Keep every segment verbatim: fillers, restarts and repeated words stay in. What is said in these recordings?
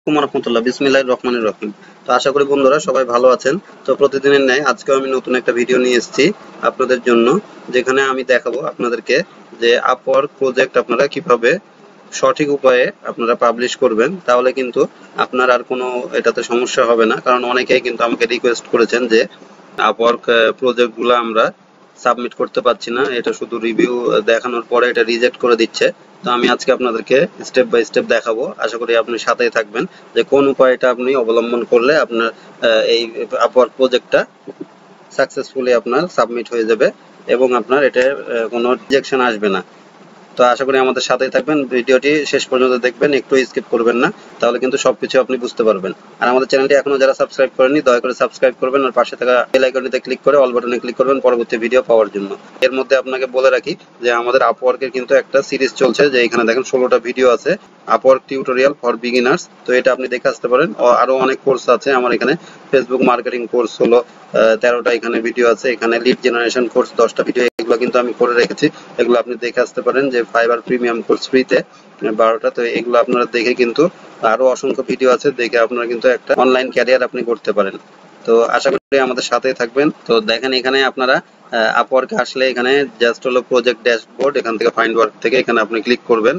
রাহমাতুল্লাহ বিসমিল্লাহির রহমানির রহিম। তো আশা করি বন্ধুরা সবাই ভালো আছেন। তো প্রতিদিনের ন্যায় আজকেও আমি নতুন একটা ভিডিও নিয়ে এসেছি আপনাদের জন্য, যেখানে আমি দেখাবো আপনাদেরকে যে আপওয়ার্ক প্রজেক্ট আপনারা কিভাবে সঠিক উপায়ে আপনারা পাবলিশ করবেন। তাহলে কিন্তু আপনার আর কোনো এটাতে সমস্যা হবে না, কারণ অনেকেই কিন্তু আমাকে রিকোয়েস্ট করেছেন যে আপওয়ার্ক প্রজেক্টগুলো আমরা সাবমিট করতে পারছি না, এটা শুধু রিভিউ দেখানোর পরে এটা রিজেক্ট করে দিচ্ছে। তো আমি আজকে আপনাদেরকে স্টেপ বাই স্টেপ দেখাবো, আশা করি আপনি সাথেই থাকবেন যে কোন উপায়টা আপনি অবলম্বন করলে আপনার এই আপওয়ার্ক প্রজেক্টটা সাকসেসফুলি আপনার সাবমিট হয়ে যাবে এবং আপনার এটা কোনো রিজেকশন আসবে না। তো আশা করি আমাদের সাথেই থাকবেন, ভিডিওটি শেষ পর্যন্ত দেখবেন, একটু স্কিপ করবেন না, তাহলে কিন্তু সবকিছু আপনি বুঝতে পারবেন। আর আমাদের চ্যানেলটি এখনো যারা সাবস্ক্রাইব করেননি দয়া করে সাবস্ক্রাইব করবেন, আর পাশে থাকা বেল আইকনটিতে ক্লিক করে অল বাটনে ক্লিক করবেন পরবর্তী ভিডিও পাওয়ার জন্য। এর মধ্যে আপনাকে বলে রাখি যে আমাদের আপওয়ার্কের কিন্তু একটা সিরিজ চলছে, যে এখানে দেখেন ষোলোটা ভিডিও আছে, আপওয়ার্ক টিউটোরিয়াল ফর বিগিনার্স। তো এটা আপনি দেখে আসতে পারেন। আরো অনেক কোর্স আছে আমার এখানে, ফেসবুক মার্কেটিং কোর্স হলো তেরোটা এখানে ভিডিও আছে, এখানে লিড জেনারেশন কোর্স দশটা ভিডিও, এগুলো কিন্তু আমি করে রেখেছি, এগুলো আপনি দেখে আসতে পারেন। যে ফাইবার প্রিমিয়াম কোর্স ফ্রিতে বারোটা, তো এগুলো আপনারা দেখে কিন্তু আরো অসংখ্য ভিডিও আছে, দেখে আপনারা কিন্তু একটা অনলাইন ক্যারিয়ার আপনি করতে পারেন। তো আশা করি আমাদের সাথেই থাকবেন। তো দেখেন এখানে আপনারা আপওয়ার্কে আসলে এখানে জাস্ট হলো প্রজেক্ট ড্যাশবোর্ড, এখান থেকে ফাইন্ড ওয়ার্ক থেকে এখানে আপনি ক্লিক করবেন।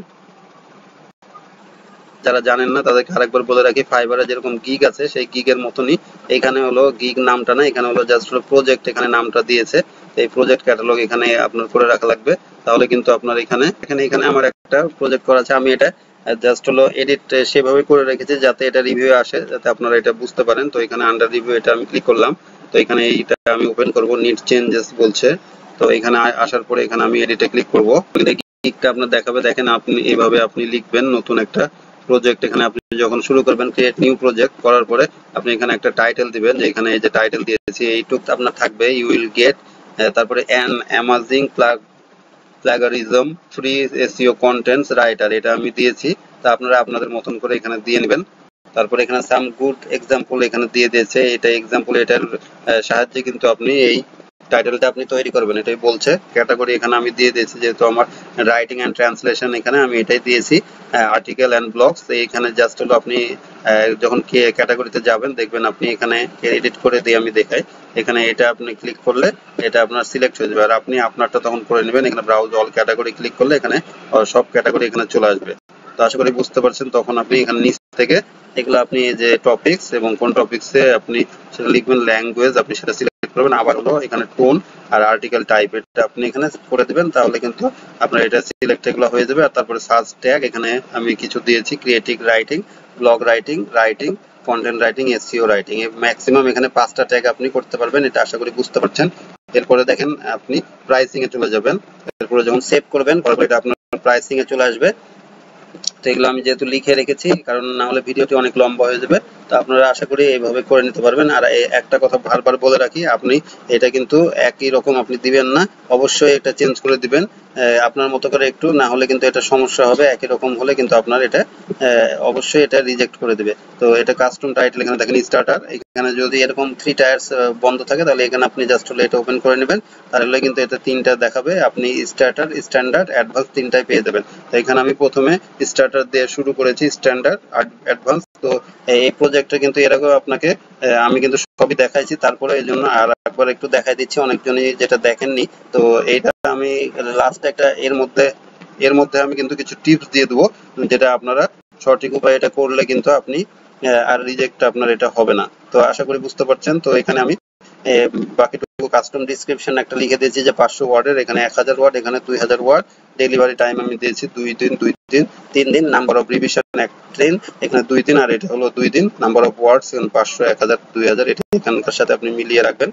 যারা জানেন না তাদেরকে আরেকবার বলে রাখি, ফাইবারে যেরকম গিগ আছে সেই গিগের মতনই এখানে হলো গিগ নামটা না, এখানে হলো জাস্ট হলো প্রজেক্ট, এখানে নামটা দিয়েছে। এই প্রজেক্ট ক্যাটালগ এখানে আপনার করে রাখা লাগবে, তাহলে কিন্তু আপনার এখানে এখানে এখানে আমার একটা প্রজেক্ট করা আছে, আমি এটা জাস্ট হলো এডিট সেভাবে করে রেখেছি যাতে এটা রিভিউ আসে, যাতে আপনারা এটা বুঝতে পারেন। তো এখানে আন্ডার রিভিউ এটা আমি ক্লিক করলাম, তো এখানে এইটা আমি ওপেন করব, নিড চেঞ্জেস বলছে। তো এখানে আসার পরে এখানে আমি এডিটে ক্লিক করব, গিগটা আপনার দেখাবে। দেখেন আপনি এইভাবে আপনি লিখবেন নতুন একটা প্রজেক্ট, এখানে আপনি যখন শুরু করবেন ক্রিয়েট নিউ প্রজেক্ট করার পরে আপনি এখানে একটা টাইটেল দিবেন, যে এখানে এই যে টাইটেল দিয়েছি এইটুক আপনার থাকবে, ইউ উইল গেট, তারপরে an amazing plug plagiarism free SEO contents writer, এটা আমি দিয়েছি। তা আপনারা আপনাদের মতন করে এখানে দিয়ে নেবেন। তারপরে এখানে সাম গুড এক্সাম্পল এখানে দিয়ে দিয়েছে, এটা এক্সাম্পল, এটার সাহায্যে কিন্তু আপনি এই টাইটেলটা আপনি তৈরি করবেন, এটাই বলছে। ক্যাটাগরি এখানে আমি দিয়ে দিয়েছি, যেহেতু আমার রাইটিং অ্যান্ড ট্রান্সলেশন এখানে আমি এটাই দিয়েছি, আর্টিকেল অ্যান্ড ব্লগস। এইখানে জাস্ট হলো আপনি যখন ক্যাটাগরিতে যাবেন দেখবেন আপনি এখানে এডিট করে দিয়ে আমি দেখাই, এখানে এটা আপনি ক্লিক করলে এটা আপনার সিলেক্ট হয়ে যাবে, আর আপনি আপনারটা তখন করে নেবেন। এখানে ব্রাউজ অল ক্যাটাগরি ক্লিক করলে এখানে সব ক্যাটাগরি এখানে চলে আসবে। তো আশা করি বুঝতে পারছেন। তখন আপনি এখানে নিচ থেকে এগুলো আপনি যে টপিকস এবং কোন টপিকসে আপনি সেটা লিখবেন, ল্যাঙ্গুয়েজ আপনি সেটা সিলেক্ট করবেন, আবার হলো এখানে টোন আর আর্টিকেল টাইপ এটা আপনি এখানে করে দিবেন, তাহলে কিন্তু আপনার এটা সিলেক্ট এগুলো হয়ে যাবে। আর তারপরে সার্চ ট্যাগ এখানে আমি কিছু দিয়েছি, creative writing, blog writing, writing, content writing, SEO writing, maximum এখানে পাঁচটা ট্যাগ আপনি করতে পারবেন, এটা আশা করি বুঝতে পারছেন। এরপরে দেখেন আপনি প্রাইসিং এ চলে যাবেন, এরপরে যখন সেভ করবেন তারপরে এটা আপনার প্রাইসিং এ চলে আসবে। তো এগুলো আমি যেহেতু লিখে রেখেছি, কারণ না হলে ভিডিওটি অনেক লম্বা হয়ে যাবে, তো আপনারা আশা করি এইভাবে করে নিতে পারবেন। আর একটা কথা বারবার বলে রাখি, আপনি এটা কিন্তু একই রকম আপনি দিবেন না, অবশ্যই এটা চেঞ্জ করে দিবেন আপনার মতো করে একটু, না হলে কিন্তু এটা সমস্যা হবে। একই রকম হলে কিন্তু আপনার এটা অবশ্যই এটা রিজেক্ট করে দেবে। তো এটা কাস্টম টাইটেল এখানে দেখেন স্টার্টার, এখানে যদি এরকম থ্রি টায়ার্স বন্ধ থাকে তাহলে এখানে আপনি জাস্ট হলে এটা ওপেন করে নেবেন, তাহলে কিন্তু এটা তিনটা দেখাবে, আপনি স্টার্টার, স্ট্যান্ডার্ড, অ্যাডভান্স তিনটাই পেয়ে যাবেন। তো এখানে আমি প্রথমে স্টার্টার দিয়ে শুরু করেছি, স্ট্যান্ডার্ড, অ্যাডভান্স। তো এই প্রজেক্টটা কিন্তু এরকম আপনাকে আমি কিন্তু সবই দেখাইছি, তারপরে এই জন্য আর একবার একটু দেখাই দিচ্ছি, অনেকজনই যেটা দেখেননি। তো এইটা আমি লাস্ট একটা এর মধ্যে এর মধ্যে আমি কিন্তু কিছু টিপস দিয়ে দেবো, যেটা আপনারা সঠিক উপায়ে এটা করলে কিন্তু আপনি আর রিজেক্ট আপনার এটা হবে না। তো আশা করি বুঝতে পারছেন। তো এখানে আমি বাকিটুকু কাস্টম ডিসক্রিপশন একটা লিখে দিয়েছি যে পাঁচশো ওয়ার্ডের, এখানে এক হাজার ওয়ার্ড, এখানে দুই হাজার ওয়ার্ড, ডেলিভারি টাইম আমি দিয়েছি দুই দিন, দুই দিন, তিন দিন, নাম্বার অফ রিভিশন এক দিন, এখানে দুই দিন, আর এটা হলো দুই দিন, নাম্বার অফ ওয়ার্ডস এখানে পাঁচশো, এক হাজার, দুই হাজার, এটা এখানকার সাথে আপনি মিলিয়ে রাখবেন,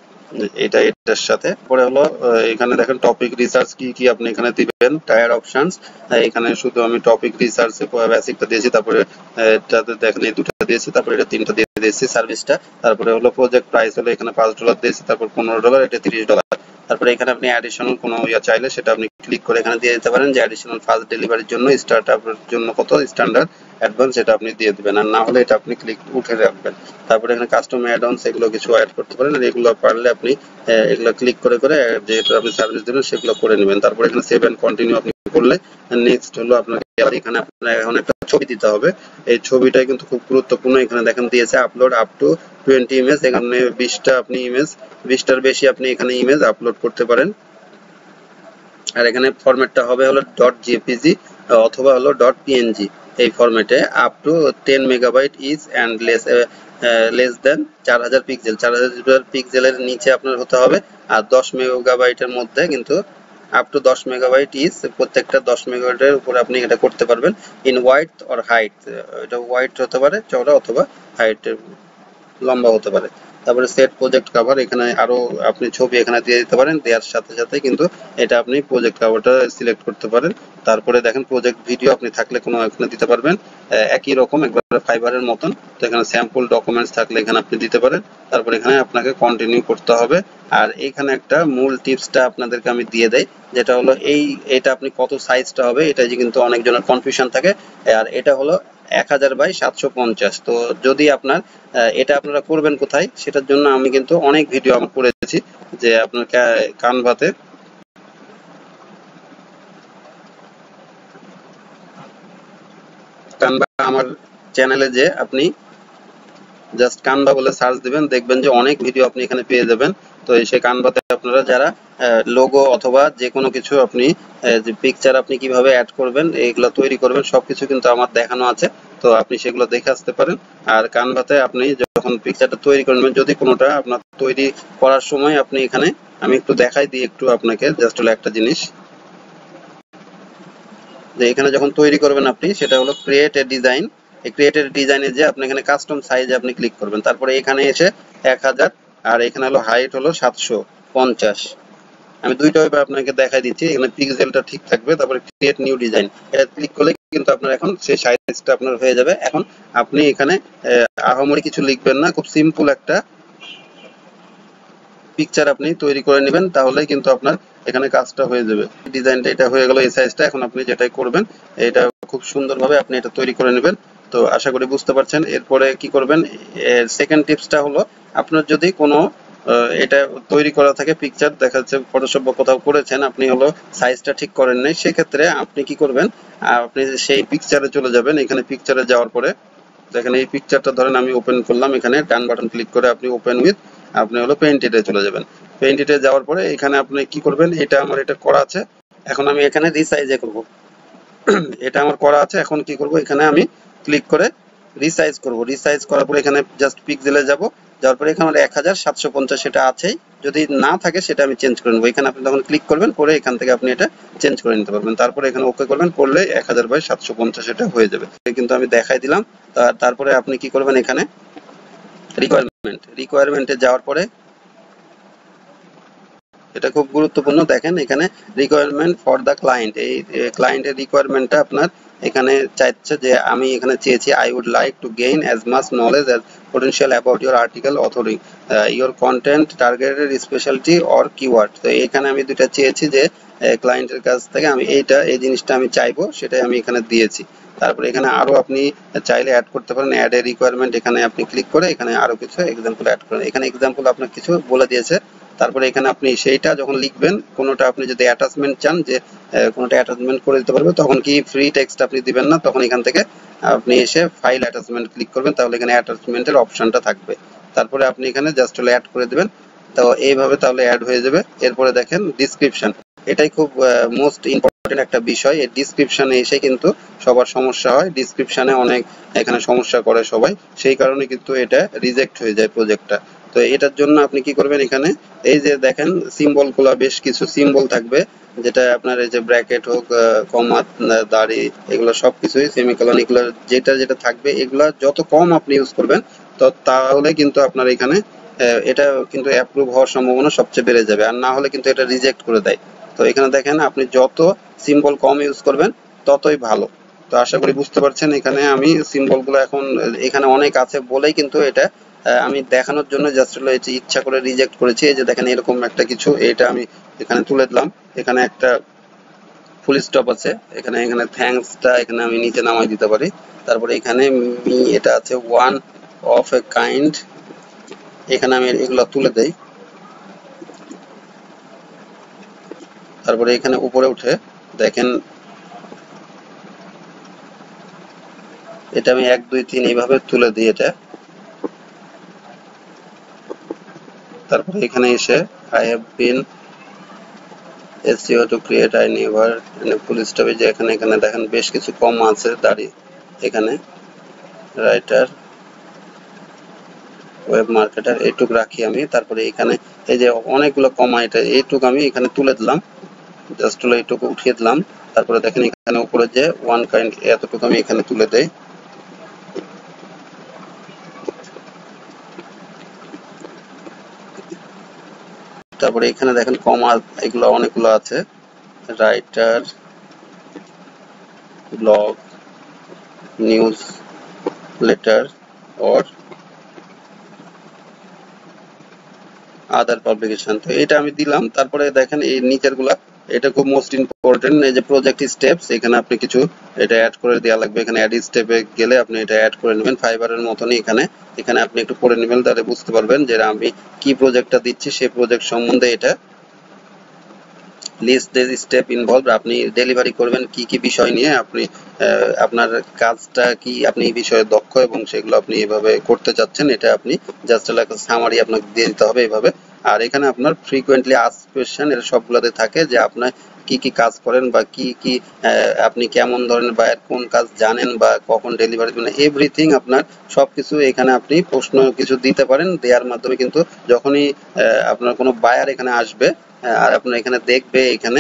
এটা এটার সাথে। পরে হলো এখানে দেখেন টপিক রিসার্চ কি কি আপনি এখানে দিবেন, টায়ার অপশনস, এখানে শুধু আমি টপিক রিসার্চ বেসিকটা দিয়েছি, তারপরে এটাতে দেখেন এই দুটো দিয়েছি, তারপরে এটা তিনটা দিয়ে দিয়েছি সার্ভিসটা। তারপরে হলো প্রজেক্ট প্রাইস হলো এখানে পাঁচ ডলার দিয়েছি, তারপর পনেরো ডলার, এটা তিরিশ ডলার। তারপরে এখানে আপনি অ্যাডিশনাল কোনো ইয়া চাইলে সেটা আপনি ক্লিক করে এখানে দিয়ে দিতে পারেন, যে অ্যাডিশনাল ফার্স্ট ডেলিভারির জন্য, স্টার্টআপের জন্য কত, স্ট্যান্ডার্ড, অ্যাডভান্স, এটা আপনি দিয়ে দিবেন, আর না হলে এটা আপনি ক্লিক উঠে রাখবেন। তারপরে এখানে কাস্টম অ্যাড অনস এগুলো কিছু অ্যাড করতে পারেন, এগুলো পারলে আপনি এগুলো ক্লিক করে করে যেহেতু আপনি সার্ভিস দেবেন সেগুলো করে নেবেন। তারপরে এখানে সেভ এন্ড কন্টিনিউ আপনি করলে নেক্সট হলো আপনাকে এখানে আপনার এখন একটা ছবি দিতে হবে। এই ছবিটাই কিন্তু খুব গুরুত্বপূর্ণ। এখানে দেখেন দিয়েছে upload up to twenty image, এখানে বিশটা আপনি ইমেজ বিশটার বেশি আপনি এখানে ইমেজ আপলোড করতে পারেন। আর এখানে ফরম্যাটটা হবে হলো ডট জেপিজি অথবা হলো ডট পিএনজি। এই ফরম্যাটে up to ten megabyte is and less less than চার হাজার পিক্সেল, চার হাজার পিক্সেলের নিচে আপনার হতে হবে। আর দশ মেগাবাইটের মধ্যে কিন্তু আপ টু দশ মেগাবাইট ইজ, প্রত্যেকটা দশ মেগাবাইটের উপরে আপনি এটা করতে পারবেন। ইন ওয়াইড অর হাইট, এটা ওয়াইড হতে পারে চওড়া অথবা হাইট লম্বা হতে পারে। তারপরে সেট প্রজেক্ট কভার, এখানে আরো আপনি ছবি এখানে দিয়ে দিতে পারেন, দেওয়ার সাথে সাথে কিন্তু এটা আপনি প্রজেক্ট কভারটা সিলেক্ট করতে পারেন। তারপরে দেখেন প্রজেক্ট ভিডিও আপনি থাকলে কোনো এখানে দিতে পারবেন, একই রকম একবার ফাইবারের মতন। তো এখানে স্যাম্পল ডকুমেন্টস থাকলে এখানে আপনি দিতে পারেন। তারপরে এখানে আপনাকে কন্টিনিউ করতে হবে। আর এখানে একটা মূল টিপসটা আপনাদেরকে আমি দিয়ে দেই, যেটা হলো এই এটা আপনি কত সাইজটা হবে, এটা যে কিন্তু অনেকজনের কনফিউশন থাকে। আর এটা হলো এক হাজার বাই সাতশো পঞ্চাশ। তো যদি আপনার এটা আপনারা করবেন কোথায়, সেটার জন্য আমি কিন্তু অনেক ভিডিও আমি করেছি, যে আপনার কানভাতে কানভা আমার চ্যানেলে যে আপনি জাস্ট কানভা বলে সার্চ দিবেন, দেখবেন যে অনেক ভিডিও আপনি এখানে পেয়ে যাবেন। তো সেই কানভাতে আপনারা যারা লোগো অথবা যে কোনো কিছু আপনি যে পিকচার আপনি কিভাবে অ্যাড করবেন, এইগুলো তৈরি করবেন, সবকিছু কিন্তু আমার দেখানো আছে। তো আপনি সেগুলো দেখে আসতে পারেন। আর কানভাতে আপনি যখন পিকচারটা তৈরি করবেন, যদি কোনোটা আপনার তৈরি করার সময় আপনি এখানে আমি একটু দেখাই দিই একটু আপনাকে, জাস্ট হলো একটা জিনিস, যে এখানে যখন তৈরি করবেন আপনি, সেটা হলো ক্রিয়েট এ ডিজাইন। এই ক্রিয়েট এ ডিজাইনে যে আপনি এখানে কাস্টম সাইজে আপনি ক্লিক করবেন। তারপরে এখানে এসে এক হাজার, আর এখানে হলো হাইট হলো সাতশো পঞ্চাশ। আমি দুইটা ওইভাবে আপনাকে দেখাই দিচ্ছি, এখানে পিক্সেলটা ঠিক থাকবে। তারপরে ক্রিয়েট নিউ ডিজাইন, এটা ক্লিক করলে কিন্তু আপনার এখন সেই সাইজটা আপনার হয়ে যাবে। এখন আপনি এখানে আহামরি কিছু লিখবেন না, খুব সিম্পল একটা পিকচার আপনি তৈরি করে নেবেন, তাহলে কিন্তু আপনার এখানে কাজটা হয়ে যাবে। ডিজাইনটা এটা হয়ে গেল, এই সাইজটা। এখন আপনি যেটাই করবেন এটা খুব সুন্দরভাবে আপনি এটা তৈরি করে নেবেন। তো আশা করি বুঝতে পারছেন। এরপরে কি করবেন, সেকেন্ড টিপসটা হলো, আপনার যদি কোনো এটা তৈরি করা থাকে পিকচার, দেখা যাচ্ছে ফটোশপ বা কোথাও করেছেন, আপনি হলো সাইজটা ঠিক করেন নাই, সেক্ষেত্রে আপনি কি করবেন, আপনি সেই পিকচারে চলে যাবেন। এখানে পিকচারে যাওয়ার পরে দেখেন এই পিকচারটা ধরেন আমি ওপেন করলাম, এখানে ডান বাটন ক্লিক করে আপনি ওপেন উইথ, আপনি হলো পেইন্টেডে চলে যাবেন। পেইন্টেডে যাওয়ার পরে এখানে আপনি কি করবেন, এটা আমার এটা করা আছে, এখন আমি এখানে রিসাইজে করব। এটা আমার করা আছে, এখন কি করব, এখানে আমি ক্লিক করে রিসাইজ করব। রিসাইজ করার পরে এখানে জাস্ট পিক্সেলে যাব, যাওয়ার পরে এখানে এক হাজার সাতশো পঞ্চাশ এটা আছেই, যদি না থাকে সেটা আমি চেঞ্জ করে নেবো। এখানে আপনি তখন ক্লিক করবেন, করে এখান থেকে আপনি এটা চেঞ্জ করে নিতে পারবেন। তারপরে এখানে ওকে করবেন, করলে এক হাজার বাই সাতশো পঞ্চাশ এটা হয়ে যাবে। কিন্তু আমি দেখাই দিলাম। তারপরে আপনি কি করবেন, এখানে রিকোয়ারমেন্ট, রিকোয়ারমেন্টে যাওয়ার পরে এটা খুব গুরুত্বপূর্ণ, দেখেন এখানে রিকোয়ারমেন্ট ফর দ্য ক্লায়েন্ট, এই ক্লায়েন্টের রিকোয়ারমেন্টটা আপনার এখানে চাইছে যে আমি এখানে চেয়েছি I would like to gain as much knowledge as potential about your article authoring uh, your content targeted specialty or keyword। তো এখানে আমি দুটো চেয়েছি যে ক্লায়েন্টের কাছ থেকে আমি এইটা এই জিনিসটা আমি চাইবো, সেটাই আমি এখানে দিয়েছি। তারপরে এখানে আরো আপনি চাইলে অ্যাড করতে পারেন, অ্যাড এ রিকোয়ারমেন্ট, এখানে আপনি ক্লিক করে এখানে আরো কিছু এক্সাম্পল অ্যাড করেন। এখানে এক্সাম্পল আপনার কিছু বলে দিয়েছে। তারপরে এখানে আপনি সেইটা যখন লিখবেন, কোনোটা আপনি যদি অ্যাটাচমেন্ট চান, যে কোনোটা অ্যাটাচমেন্ট করে দিতে পারবে, তখন কি ফ্রি টেক্সট আপনি দিবেন না, তখন এখান থেকে আপনি এসে ফাইল অ্যাটাচমেন্ট ক্লিক করবেন, তাহলে এখানে অ্যাটাচমেন্টের অপশনটা থাকবে। তারপরে আপনি এখানে জাস্ট হলে অ্যাড করে দিবেন। তো এইভাবে তাহলে অ্যাড হয়ে যাবে। এরপরে দেখেন ডিসক্রিপশন, এটাই খুব মোস্ট ইম্পর্টেন্ট একটা বিষয়। এই ডিসক্রিপশনে এসে কিন্তু সবার সমস্যা হয়, ডিসক্রিপশনে অনেক এখানে সমস্যা করে সবাই, সেই কারণে কিন্তু এটা রিজেক্ট হয়ে যায় প্রজেক্টটা। তো এটার জন্য আপনি কি করবেন, এখানে এই যে দেখেন সিম্বলগুলো, বেশ কিছু সিম্বল থাকবে, যেটা আপনার এই যে ব্র্যাকেট হোক, কমা, দাড়ি, এগুলো সবকিছুই সেমিকোলন, এগুলো যেটা যেটা থাকবে, এগুলো যত কম আপনি ইউজ করবেন তো তাহলে কিন্তু আপনার এখানে এটা কিন্তু অ্যাপ্রুভ হওয়ার সম্ভাবনা সবচেয়ে বেড়ে যাবে, আর না হলে কিন্তু এটা রিজেক্ট করে দেয়। তো এখানে দেখেন আপনি যত সিম্বল কম ইউজ করবেন ততই ভালো। তো আশা করি বুঝতে পারছেন। এখানে আমি সিম্বলগুলো এখন এখানে অনেক আছে বলেই কিন্তু এটা আমি দেখানোর জন্য জাস্ট হলো এটি ইচ্ছা করে রিজেক্ট করেছি। এই যে দেখেন এরকম একটা কিছু, এটা আমি এখানে তুলে দিলাম। এখানে একটা ফুল স্টপ আছে, এখানে এখানে থ্যাঙ্কসটা এখানে আমি নিচে নামাই দিতে পারি। তারপরে এখানে মি এটা আছে ওয়ান অফ এ কাইন্ড, এখানে আমি এগুলো তুলে দেই। তারপরে এখানে উপরে উঠে দেখেন এটা আমি এক দুই তিন এইভাবে তুলে দিই এটা। তারপরে এখানে এসে I have been SEO to create I never full স্টপে যে এখানে এখানে দেখেন বেশ কিছু কম আছে দাঁড়িয়ে এখানে রাইটার ওয়েব মার্কেটার এইটুক রাখি আমি। তারপরে এখানে এই যে অনেকগুলো কমা এটা এইটুক আমি এখানে তুলে দিলাম, জাস্ট হলো এইটুকু উঠিয়ে দিলাম। তারপরে দেখেন এখানে উপরে যে ওয়ান কাইন্ড এতটুকু আমি এখানে তুলে দেই। তারপরে এখানে দেখেন কমা এগুলো অনেকগুলো আছে, writer, blog, newsletter or other publication, তো এটা আমি দিলাম। তারপরে দেখেন এই নিচের গুলা এটা খুব মোস্ট ইম্পর্টেন্ট, এই যে প্রজেক্ট স্টেপস এখানে আপনি কিছু এটা অ্যাড করে দেওয়া লাগবে। এখানে অ্যাড স্টেপে গেলে আপনি এটা অ্যাড করে নেবেন ফাইবারের মতনই। এখানে এখানে আপনি একটু পড়ে নেবেন, তাহলে বুঝতে পারবেন যে আমি কি প্রজেক্টটা দিচ্ছি সেই প্রজেক্ট সম্বন্ধে। এটা লিস্ট দ্য স্টেপ ইনভলভড, আপনি ডেলিভারি করবেন কি কি বিষয় নিয়ে, আপনি আপনার কাজটা কি, আপনি এই বিষয়ে দক্ষ এবং সেগুলো আপনি এভাবে করতে চাচ্ছেন, এটা আপনি জাস্ট একটা সামারি আপনাকে দিয়ে দিতে হবে এভাবে। আর এখানে আপনার ফ্রিকোয়েন্টলি আস্কড কোয়েশ্চেন এর সবগুলোতে থাকে যে আপনার কি কি কাজ করেন বা কি কি আপনি কেমন ধরনের বা কোন কাজ জানেন বা কখন ডেলিভারি মানে এভরিথিং আপনার সবকিছু এখানে আপনি প্রশ্ন কিছু দিতে পারেন। দেওয়ার মাধ্যমে কিন্তু যখনই আপনার কোনো বায়ার এখানে আসবে আর আপনার এখানে দেখবে, এখানে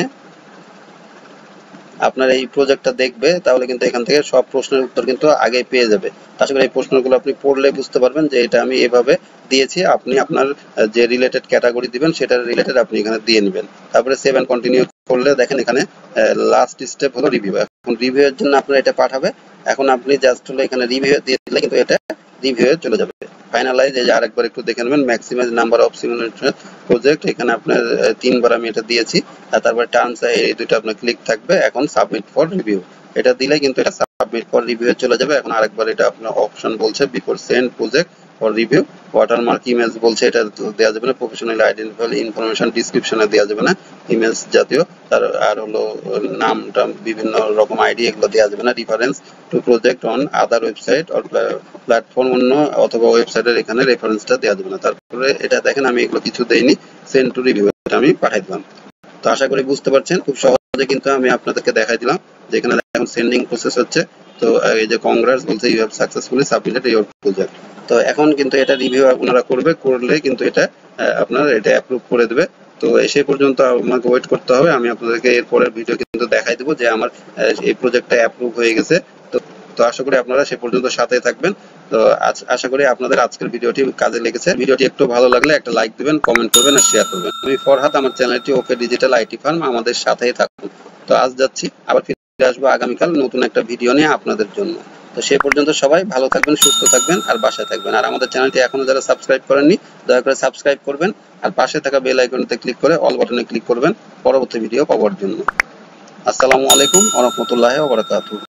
আপনার এই প্রজেক্টটা দেখবে, তাহলে কিন্তু এখান থেকে সব প্রশ্নের উত্তর কিন্তু আগে পেয়ে যাবে। আশা করি এই প্রশ্নগুলো আপনি পড়লে বুঝতে পারবেন যে এটা আমি এভাবে দিয়েছি। আপনি আপনার যে রিলেটেড ক্যাটাগরি দিবেন সেটার রিলেটেড আপনি এখানে দিয়ে নেবেন। তারপরে সেভ এন্ড কন্টিনিউ করলে দেখেন এখানে লাস্ট স্টেপ হলো রিভিউ। এখন রিভিউ এর জন্য আপনার এটা পাঠাবে। এখন আপনি জাস্ট হলো এখানে রিভিউ দিয়ে দিলে কিন্তু এটা রিভিউ এ চলে যাবে। ফাইনালাইজ এই যে আরেকবার একটু দেখে নেবেন, maximize number of simulated project, এখানে আপনার তিনবার আমি এটা দিয়েছি। আর তারপরে টার্মস এই দুটো আপনার ক্লিক থাকবে। এখন সাবমিট ফর রিভিউ এটা দিলে কিন্তু এটা সাবমিট ফর রিভিউ এ চলে যাবে। এখন আরেকবার এটা আপনার অপশন বলছে before send project for review, watermark image বলছে এটা দেওয়া যাবে না, প্রফেশনাল আইডেন্টিফাইড ইনফরমেশন ডিসক্রিপশনে দেওয়া যাবে না ইমেজ জাতীয়, তার আর হলো নামটা বিভিন্ন রকম আইডি এগুলো দেওয়া যাবে না। Reference to project on other website or platform অন্য অথবা ওয়েবসাইটের এখানে রেফারেন্সটা দেওয়া যাবে না। তারপরে এটা দেখেন আমি এগুলো কিছু দেইনি, সেন্ড টু রিভিউ এটা আমি পাঠাই দিলাম। তো আশা করি বুঝতে পারছেন, খুব সহজে কিন্তু আমি আপনাদেরকে দেখাই দিলাম যে এখানে এখন সেন্ডিং প্রসেস হচ্ছে। তো এই যে কংগ্রেস বলছে you have successfully submitted your project. তো এখন কিন্তু এটা রিভিউ আপনারা করবে, করলে কিন্তু এটা আপনার এটা অ্যাপ্রুভ করে দেবে। তো সেই পর্যন্ত আমাকে ওয়েট করতে হবে। আমি আপনাদেরকে এর পরের ভিডিও কিন্তু দেখাই দেবো যে আমার এই প্রজেক্টটা অ্যাপ্রুভ হয়ে গেছে। তো তো আশা করি আপনারা সে পর্যন্ত সাথে থাকবেন। তো আশা করি আপনাদের আজকের ভিডিওটি কাজে লেগেছে। ভিডিওটি একটু ভালো লাগলে একটা লাইক দিবেন, কমেন্ট করবেন আর শেয়ার করবেন। আমি ফরহাদ, আমার চ্যানেলটি ওকে ডিজিটাল আইটি ফার্ম, আমাদের সাথেই থাকুন। তো আজ যাচ্ছি, আবার ফিরে আসবো আগামীকাল নতুন একটা ভিডিও নিয়ে আপনাদের জন্য। তো সে পর্যন্ত সবাই ভালো থাকবেন, সুস্থ থাকবেন আর বাসায় থাকবেন। আর আমাদের চ্যানেলটি এখনো যারা সাবস্ক্রাইব করেননি দয়া করে সাবস্ক্রাইব করবেন আর পাশে থাকা বেল আইকনতে ক্লিক করে অল বাটনে ক্লিক করবেন পরবর্তী ভিডিও পাওয়ার জন্য। আসসালামু আলাইকুম ওয়া রাহমাতুল্লাহি ওয়া বারাকাতুহু।